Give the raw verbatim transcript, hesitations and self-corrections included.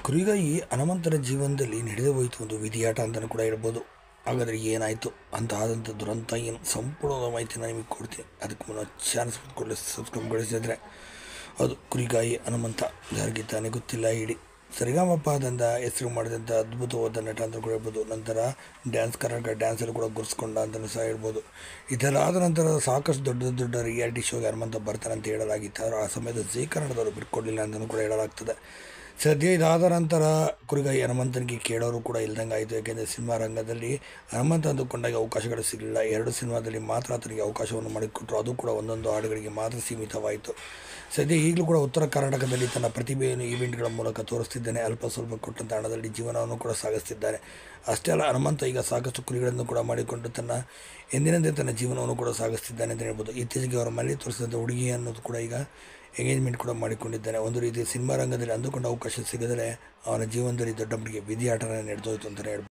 ಕುರಿಗಾಯಿ ಹನುಮಂತನ ಜೀವನದಲ್ಲಿ ನಡೆದು ಹೋಯಿತು ಒಂದು ವಿಧಿಯಾಟ ಅಂತಲೂ ಕೂಡ ಹೇಳ್ಬೋದು. ಹಾಗಾದರೆ ಏನಾಯಿತು ಅಂತ ಆದಂಥ ದುರಂತ ಏನು ಸಂಪೂರ್ಣವಾದ ಮಾಹಿತಿನ ನಿಮಗೆ ಕೊಡ್ತೀನಿ. ಅದಕ್ಕೆ ಮುನ್ನ ಚಾನಲ್ಸ್ ಕೂಡಲೇ ಸಬ್ಸ್ಕ್ರೈಬ್ ಗೊಳಿಸಿದ್ರೆ ಅದು ಕುರಿಗಾಯಿ ಹನುಮಂತ ಯಾರಿಗೆ ತಾನೇ ಗೊತ್ತಿಲ್ಲ ಇಡೀ ಸರಿಗಮಪದಿಂದ ಹೆಸರು ಮಾಡಿದಂಥ ಅದ್ಭುತವಾದ ನಟ ಅಂತ ಕೂಡ ಹೇಳ್ಬೋದು. ನಂತರ ಡ್ಯಾನ್ಸ್ ಕರ್ನಾಟಕ ಡ್ಯಾನ್ಸಲ್ಲಿ ಕೂಡ ಗುರ್ಸ್ಕೊಂಡ ಅಂತಲೂ ಸಹ ಹೇಳ್ಬೋದು. ಇದೆಲ್ಲ ಆದ ನಂತರ ಸಾಕಷ್ಟು ದೊಡ್ಡ ದೊಡ್ಡ ರಿಯಾಲಿಟಿ ಶೋಗೆ ಹನುಮಂತ ಬರ್ತಾರೆ ಅಂತ ಹೇಳಲಾಗಿತ್ತು. ಆ ಸಮಯದ ಜೀ ಕನ್ನಡದವರು ಬಿಟ್ಕೊಡ್ಲಿಲ್ಲ ಅಂತಲೂ ಕೂಡ ಹೇಳಲಾಗ್ತದೆ. ಸದ್ಯ ಇದಾದ ನಂತರ ಕುರಿಗಾಯಿ ಹನುಮಂತನಿಗೆ ಕೇಳೋರು ಕೂಡ ಇಲ್ದಂಗೆ ಆಯಿತು. ಯಾಕೆಂದರೆ ಸಿನಿಮಾ ರಂಗದಲ್ಲಿ ಹನುಮಂತ ಅಂದುಕೊಂಡಾಗ ಅವಕಾಶಗಳು ಸಿಗಲಿಲ್ಲ. ಎರಡು ಸಿನಿಮಾದಲ್ಲಿ ಮಾತ್ರ ಆತನಿಗೆ ಅವಕಾಶವನ್ನು ಮಾಡಿಕೊಟ್ರು, ಅದು ಕೂಡ ಒಂದೊಂದು ಹಾಡುಗಳಿಗೆ ಮಾತ್ರ ಸೀಮಿತವಾಯಿತು. ಸದ್ಯ ಈಗಲೂ ಕೂಡ ಉತ್ತರ ಕರ್ನಾಟಕದಲ್ಲಿ ತನ್ನ ಪ್ರತಿಭೆಯನ್ನು ಈವೆಂಟ್ಗಳ ಮೂಲಕ ತೋರಿಸ್ತಿದ್ದಾನೆ. ಅಲ್ಪ ಸ್ವಲ್ಪ ಕೊಟ್ಟಂಥ ಹಣದಲ್ಲಿ ಜೀವನವನ್ನು ಕೂಡ ಸಾಗಿಸ್ತಿದ್ದಾನೆ. ಅಷ್ಟೇ ಅಲ್ಲ, ಹನುಮಂತ ಈಗ ಸಾಕಷ್ಟು ಕುರಿಗಳನ್ನು ಕೂಡ ಮಾಡಿಕೊಂಡು ತನ್ನ ಎಂದಿನಂತೆ ತನ್ನ ಜೀವನವನ್ನು ಕೂಡ ಸಾಗಿಸ್ತಿದ್ದಾನೆ ಅಂತ ಹೇಳ್ಬೋದು. ಇತ್ತೀಚೆಗೆ ಅವರ ಮನೆ ತೋರಿಸಿದಂಥ ಹುಡುಗಿ ಅನ್ನೋದು ಕೂಡ ಈಗ ಎಂಗೇಜ್ಮೆಂಟ್ ಕೂಡ ಮಾಡಿಕೊಂಡಿದ್ದಾನೆ. ಒಂದು ರೀತಿ ಸಿನಿಮಾ ರಂಗದಲ್ಲಿ ಅಂದುಕೊಂಡ ಅವಕಾಶ ಸಿಗದರೆ ಅವನ ಜೀವನದಲ್ಲಿ ದೊಡ್ಡ ಮಟ್ಟಿಗೆ ವಿಧಿಯಾಟನೇ ನಡೆದೋಯ್ತು ಅಂತಲೇ ಹೇಳ್ಬೋದು.